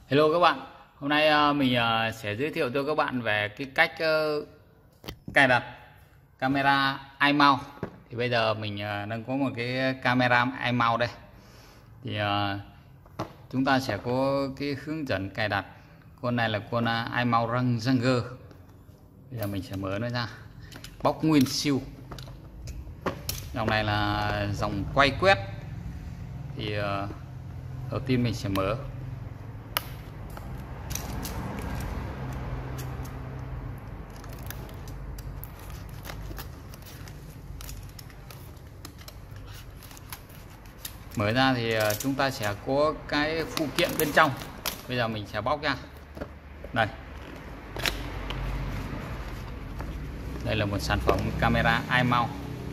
Hello các bạn, hôm nay mình sẽ giới thiệu cho các bạn về cái cách cài đặt camera iMount. Thì bây giờ mình đang có một cái camera iMount đây. Thì chúng ta sẽ có cái hướng dẫn cài đặt. Con này là con iMount Ranger. Bây giờ mình sẽ mở nó ra, bóc nguyên siêu. Dòng này là dòng quay quét. Thì đầu tiên mình sẽ mở. Mở ra thì chúng ta sẽ có cái phụ kiện bên trong. Bây giờ mình sẽ bóc ra. Đây là một sản phẩm camera iMount.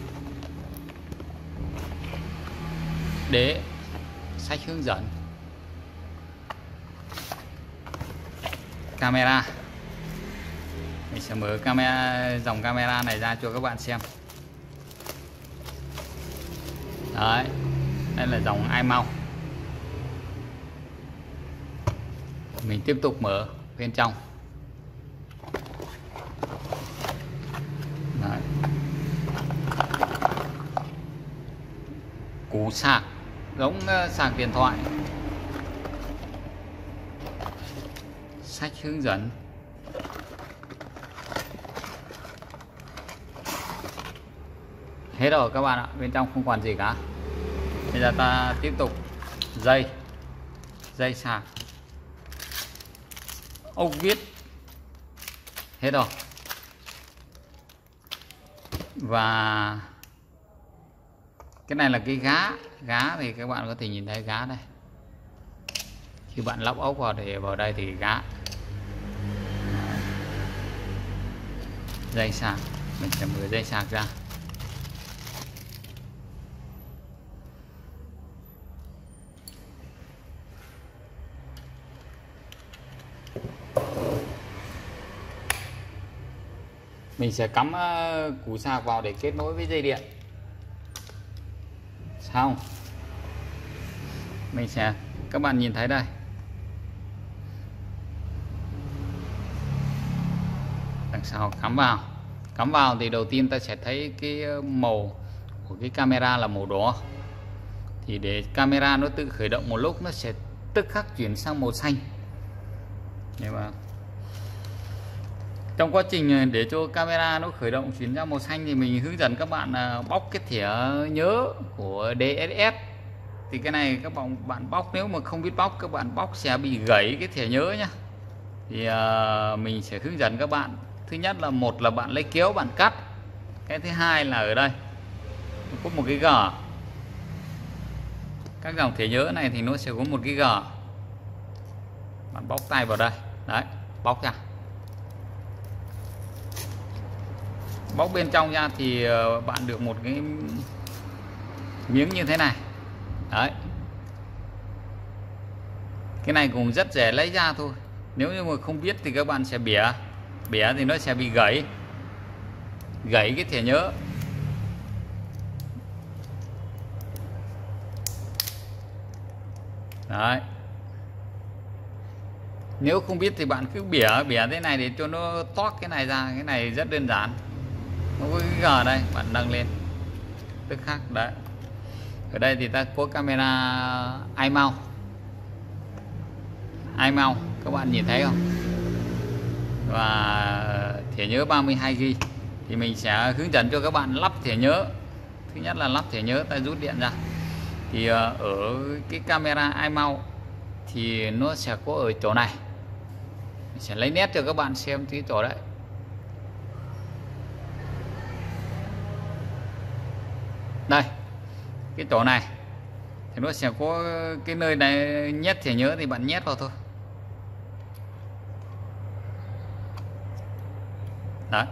Đế, sách hướng dẫn, camera. Mình sẽ mở dòng camera này ra cho các bạn xem. Đấy, đây là dòng iMount. Mình tiếp tục mở bên trong. Đấy. Củ sạc giống sạc điện thoại. Sách hướng dẫn. Hết rồi các bạn ạ, bên trong không còn gì cả. Bây giờ ta tiếp tục dây sạc, ốc vít, hết rồi. Và cái này là cái gá thì các bạn có thể nhìn thấy gá đây. Khi bạn lắp ốc vào đây thì gá. Dây sạc, mình sẽ mở dây sạc ra. Mình sẽ cắm củ sạc vào để kết nối với dây điện. Xong, các bạn nhìn thấy đây, đằng sau cắm vào thì đầu tiên ta sẽ thấy cái màu của cái camera là màu đỏ. Thì để camera nó tự khởi động một lúc, nó sẽ tức khắc chuyển sang màu xanh. Nhưng mà trong quá trình để cho camera nó khởi động chuyển ra màu xanh thì mình hướng dẫn các bạn bóc cái thẻ nhớ của DSS. Thì cái này các bạn bóc, nếu mà không biết bóc các bạn bóc sẽ bị gãy cái thẻ nhớ nhá. Thì mình sẽ hướng dẫn các bạn. Thứ nhất là một là bạn lấy kéo bạn cắt. Cái thứ hai là ở đây có một cái gờ. Các dòng thẻ nhớ này thì nó sẽ có một cái gờ. Bạn bóc tay vào đây, đấy, bóc ra. Bóc bên trong ra thì bạn được một cái miếng như thế này. Đấy. Cái này cũng rất dễ lấy ra thôi. Nếu như mà không biết thì các bạn sẽ bẻ thì nó sẽ bị gãy cái thẻ nhớ. Đấy. Nếu không biết thì bạn cứ bẻ thế này để cho nó toát cái này ra. Cái này rất đơn giản. Nó có cái gờ đây, bạn nâng lên tức khắc đấy. Ở đây thì ta có camera iMount, các bạn nhìn thấy không? Và thẻ nhớ 32GB. Thì mình sẽ hướng dẫn cho các bạn lắp thẻ nhớ. Thứ nhất là lắp thẻ nhớ, ta rút điện ra. Thì ở cái camera iMount thì nó sẽ có ở chỗ này. Mình sẽ lấy nét cho các bạn xem tí chỗ đấy. Đây, cái chỗ này thì nó sẽ có cái nơi này nhét thẻ nhớ thì bạn nhét vào thôi. Đấy,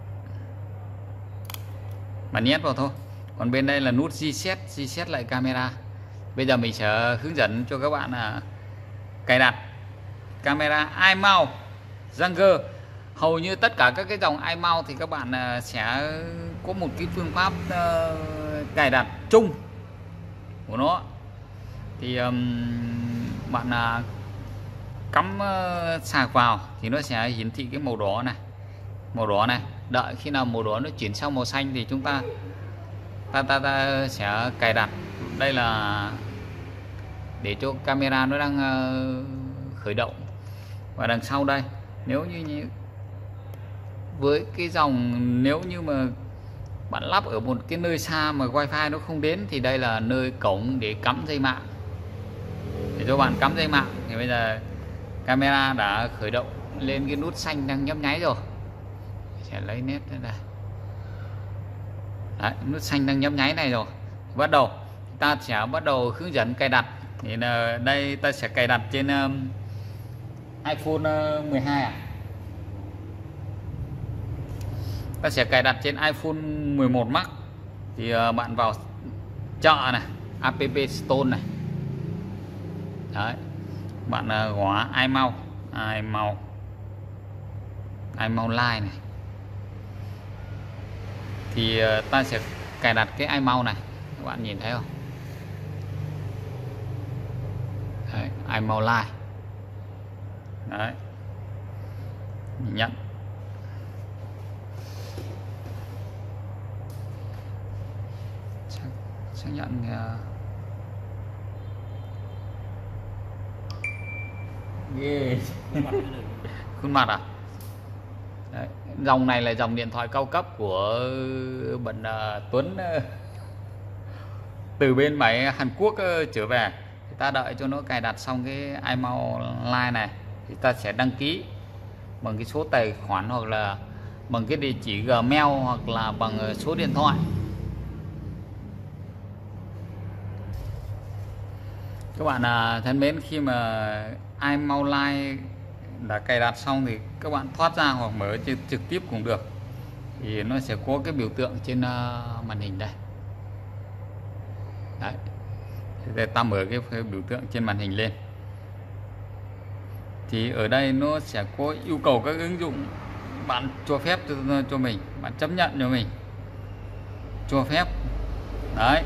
bạn nhét vào thôi. Còn bên đây là nút reset lại camera. Bây giờ mình sẽ hướng dẫn cho các bạn là cài đặt camera iMount Ranger. Hầu như tất cả các cái dòng iMount thì các bạn sẽ có một cái phương pháp cài đặt chung của nó. Thì bạn cắm sạc vào thì nó sẽ hiển thị cái màu đỏ này. Đợi khi nào màu đỏ nó chuyển sang màu xanh thì chúng ta sẽ cài đặt. Đây là để cho camera nó đang khởi động. Và đằng sau đây, nếu như với cái dòng, nếu như mà bạn lắp ở một cái nơi xa mà wifi nó không đến thì đây là nơi cổng để cắm dây mạng, để cho bạn cắm dây mạng. Thì bây giờ camera đã khởi động lên cái nút xanh đang nhấp nháy rồi. Sẽ lấy nét ra đây. Đấy, nút xanh đang nhấp nháy này rồi. Bắt đầu ta sẽ bắt đầu hướng dẫn cài đặt. Thì đây ta sẽ cài đặt trên iPhone 12 à? Ta sẽ cài đặt trên iPhone 11 Max. Thì bạn vào chợ này, App Store này. Đấy. Bạn gõ iMount Live này. Thì ta sẽ cài đặt cái iMount này. Các bạn nhìn thấy không? Đấy, iMount Live. Đấy. Nhận. Xác nhận yeah. Khuôn mặt à? Đấy. Dòng này là dòng điện thoại cao cấp của bạn Tuấn từ bên máy Hàn Quốc trở về. Thì ta đợi cho nó cài đặt xong cái iMount Live này thì ta sẽ đăng ký bằng cái số tài khoản hoặc là bằng cái địa chỉ Gmail hoặc là bằng số điện thoại. Các bạn thân mến, khi mà iMount Live đã cài đặt xong thì các bạn thoát ra hoặc mở trực tiếp cũng được. Thì nó sẽ có cái biểu tượng trên màn hình đây. Đấy. Thì ta mở cái biểu tượng trên màn hình lên. Thì ở đây nó sẽ có yêu cầu các ứng dụng, bạn cho phép cho mình, bạn chấp nhận cho mình, cho phép. Đấy,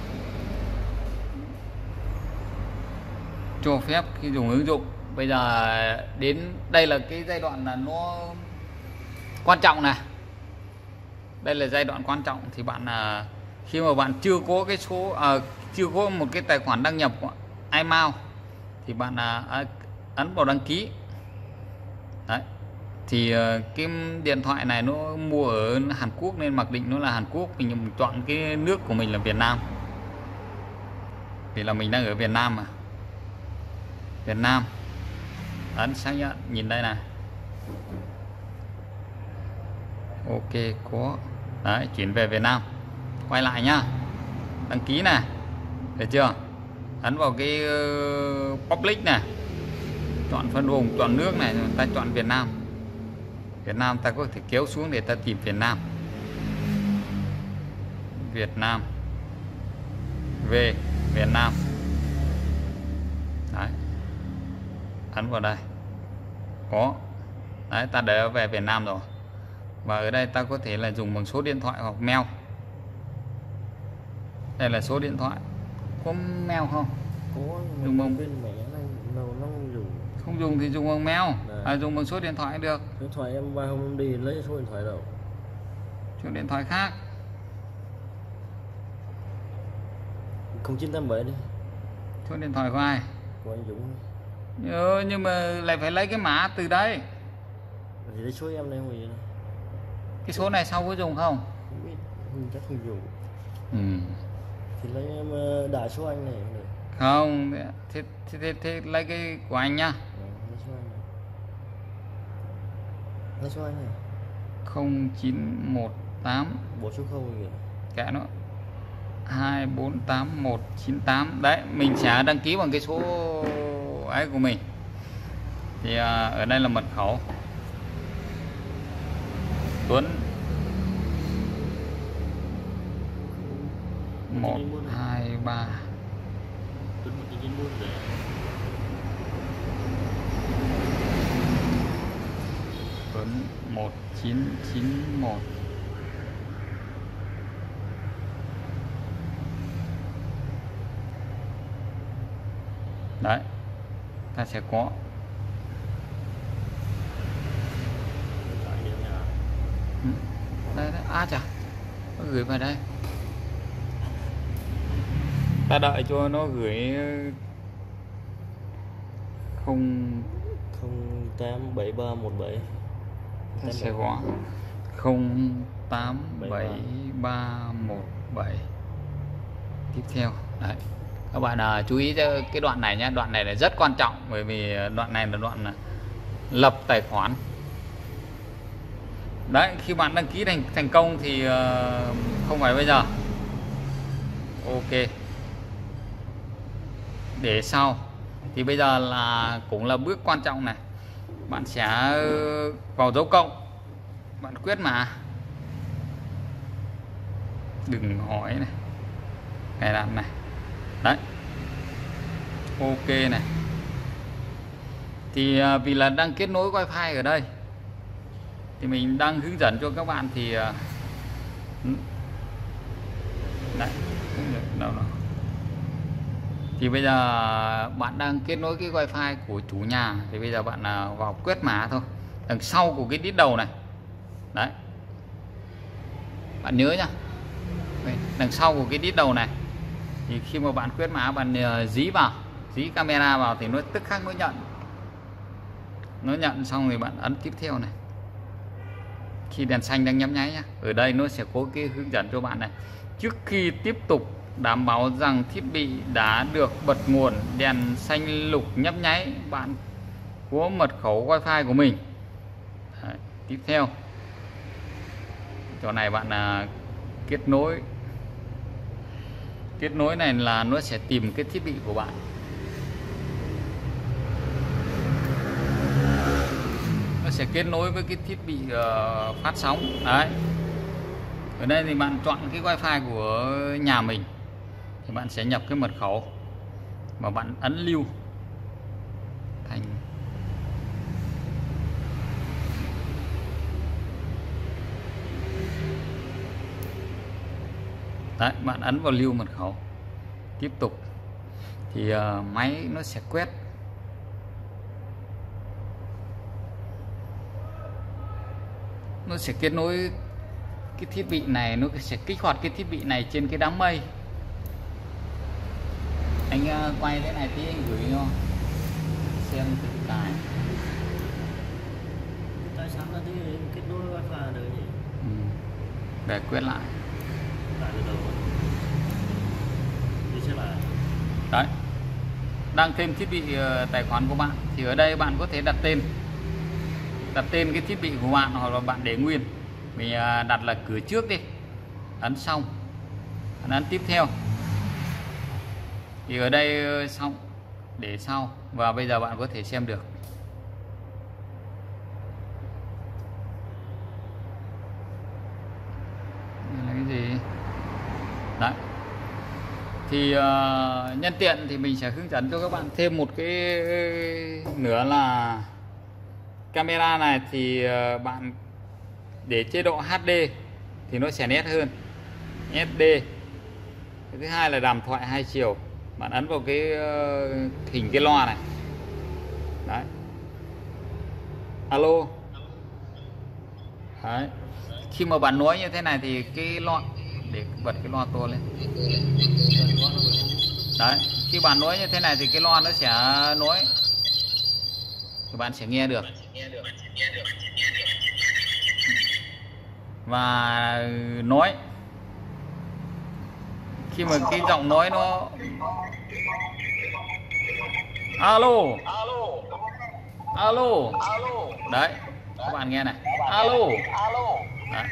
cho phép khi dùng ứng dụng. Bây giờ đến đây là cái giai đoạn là nó quan trọng này. Đây là giai đoạn quan trọng. Thì bạn khi mà bạn chưa có cái số chưa có một cái tài khoản đăng nhập của iMount thì bạn ấn vào đăng ký. Đấy. Thì cái điện thoại này nó mua ở Hàn Quốc nên mặc định nó là Hàn Quốc. Mình chọn cái nước của mình là Việt Nam, vì là mình đang ở Việt Nam mà. Việt Nam, ấn xác nhận. Nhìn đây này. Ok, có. Đấy, chuyển về Việt Nam. Quay lại nhá, đăng ký này, được chưa? Ấn vào cái public này, chọn phân vùng, chọn nước này, ta chọn Việt Nam. Việt Nam ta có thể kéo xuống để ta tìm Việt Nam. Việt Nam, về Việt Nam. Đấy, ấn vào đây, có. Đấy, ta đã về Việt Nam rồi. Và ở đây ta có thể là dùng bằng số điện thoại hoặc mail. Đây là số điện thoại. Có mail không? Có, dùng bằng bên mẹ nó không dùng. Không dùng thì dùng bằng mail, dùng bằng số điện thoại được. Điện thoại em ba hôm đi lấy số điện thoại đâu. Số điện thoại khác. 0987 đi. Số điện thoại của ai? Của anh Dũng. Nhưng mà lại phải lấy cái mã từ đấy. Thì lấy số em đây không gì đâu. Cái số này sau có dùng không? Không biết, chắc không dùng. Thì lấy em đại số anh này được. Không, thế lấy cái của anh nhá. Lấy số anh này. Lấy số anh này. 0918 bộ số 0 kìa. Kệ nó. 248198. Đấy, mình sẽ đăng ký bằng cái số ấy của mình. Thì ở đây là mật khẩu Tuấn 123 Tuấn 1991. Đấy, ta sẽ có Đây, đây. À chà, nó gửi vào đây, ta đợi cho nó gửi không 087317 ta sẽ gõ 087317 tiếp theo. Đấy, các bạn chú ý cái đoạn này nhé, đoạn này là rất quan trọng, bởi vì đoạn này là đoạn lập tài khoản. Đấy, khi bạn đăng ký thành công thì không phải bây giờ. Ok, để sau thì bây giờ là cũng là bước quan trọng này, bạn sẽ vào dấu cộng, bạn quyết mà đừng hỏi này, cài đặt này. Đấy, ok này. Thì vì là đang kết nối wifi ở đây thì mình đang hướng dẫn cho các bạn thì đấy, đâu nào. Thì bây giờ bạn đang kết nối cái wifi của chủ nhà, thì bây giờ bạn vào quét mã thôi, đằng sau của cái đít đầu này. Đấy, bạn nhớ nhá, đằng sau của cái đít đầu này thì khi mà bạn quét mã, bạn dí vào, dí camera vào thì nó tức khắc nó nhận xong rồi bạn ấn tiếp theo này. Khi đèn xanh đang nhấp nháy nhá, ở đây nó sẽ có cái hướng dẫn cho bạn này. Trước khi tiếp tục đảm bảo rằng thiết bị đã được bật nguồn, đèn xanh lục nhấp nháy, bạn có mật khẩu wifi của mình. Đấy, tiếp theo chỗ này bạn kết nối này là nó sẽ tìm cái thiết bị của bạn. Nó sẽ kết nối với cái thiết bị phát sóng. Đấy, ở đây thì bạn chọn cái wifi của nhà mình thì bạn sẽ nhập cái mật khẩu và bạn ấn lưu thành. Đấy, bạn ấn vào lưu mật khẩu, tiếp tục thì máy nó sẽ quét. Nó sẽ kết nối cái thiết bị này, nó sẽ kích hoạt cái thiết bị này trên cái đám mây. Anh quay thế này tí anh gửi cho xem tự tải. Tại sao nó kết nối wifi được nhỉ? Để quét lại. Tại từ đầu đi xếp lại. Đấy, đang thêm thiết bị tài khoản của bạn thì ở đây bạn có thể đặt tên cái thiết bị của bạn, hoặc là bạn để nguyên. Mình đặt là cửa trước đi, ấn xong, ấn tiếp theo thì ở đây xong, để sau, và bây giờ bạn có thể xem được. Là cái gì đấy. Thì nhân tiện thì mình sẽ hướng dẫn cho các bạn thêm một cái nữa là camera này thì bạn để chế độ HD thì nó sẽ nét hơn SD. Cái thứ hai là đàm thoại 2 chiều, bạn ấn vào cái hình cái loa này. Đấy, alo. Đấy, khi mà bạn nói như thế này thì cái loa, để bật cái loa to lên. Đấy, khi bạn nói như thế này thì cái loa nó sẽ nói thì bạn sẽ nghe được. Và nói khi mà cái giọng nói nó alo, alo. Đấy, các bạn nghe này, alo. Đấy,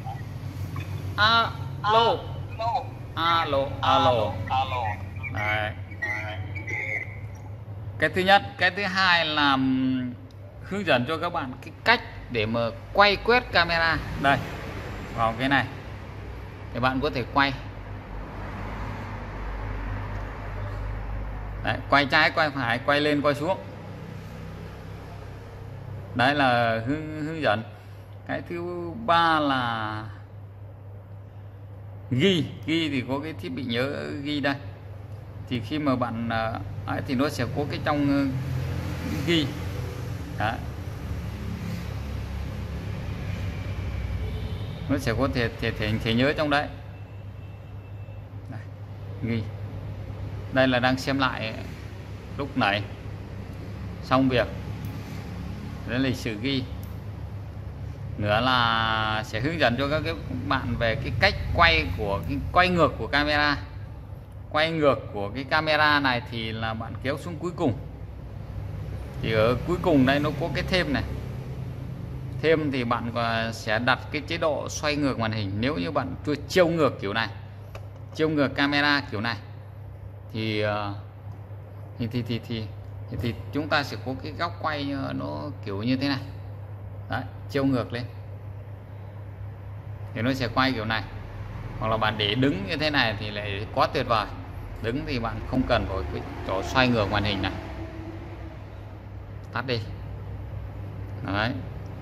alo, alo, alo. Đấy, cái thứ nhất. Cái thứ hai là hướng dẫn cho các bạn cái cách để mà quay quét camera. Đây, vào cái này thì bạn có thể quay. Đấy, quay trái, quay phải, quay lên, quay xuống. Đấy là hướng dẫn. Cái thứ ba là ghi thì có cái thiết bị nhớ ghi đây. Thì khi mà bạn ấy thì nó sẽ có cái trong ghi. Đấy. nó sẽ có thể nhớ trong đấy. Đây, ghi đây là đang xem lại lúc nãy xong việc, đấy lịch sử ghi. Nữa là sẽ hướng dẫn cho các bạn về cái cách quay của cái quay ngược của camera. Quay ngược của cái camera này thì là bạn kéo xuống cuối cùng, thì ở cuối cùng đây nó có cái thêm này. Thêm thì bạn sẽ đặt cái chế độ xoay ngược màn hình. Nếu như bạn chiêu ngược kiểu này, chiêu ngược camera kiểu này thì chúng ta sẽ có cái góc quay nó kiểu như thế này. Đấy, chiêu ngược lên thì nó sẽ quay kiểu này. Hoặc là bạn để đứng như thế này thì lại quá tuyệt vời. Đứng thì bạn không cần phải cái chỗ xoay ngược màn hình này. Tắt đi. Đấy.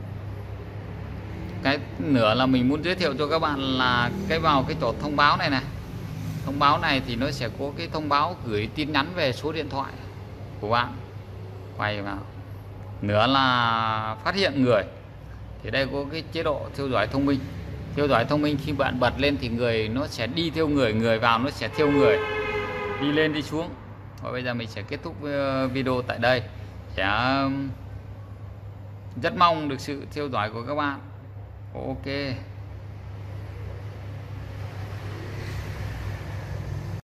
Cái nữa là mình muốn giới thiệu cho các bạn là vào cái chỗ thông báo này này. Thông báo này thì nó sẽ có cái thông báo gửi tin nhắn về số điện thoại của bạn. Quay vào. Nữa là phát hiện người, thì đây có cái chế độ theo dõi thông minh. Theo dõi thông minh khi bạn bật lên thì người nó sẽ đi theo người, người vào nó sẽ theo người, đi lên đi xuống. Và bây giờ mình sẽ kết thúc video tại đây. Sẽ rất mong được sự theo dõi của các bạn. Ok.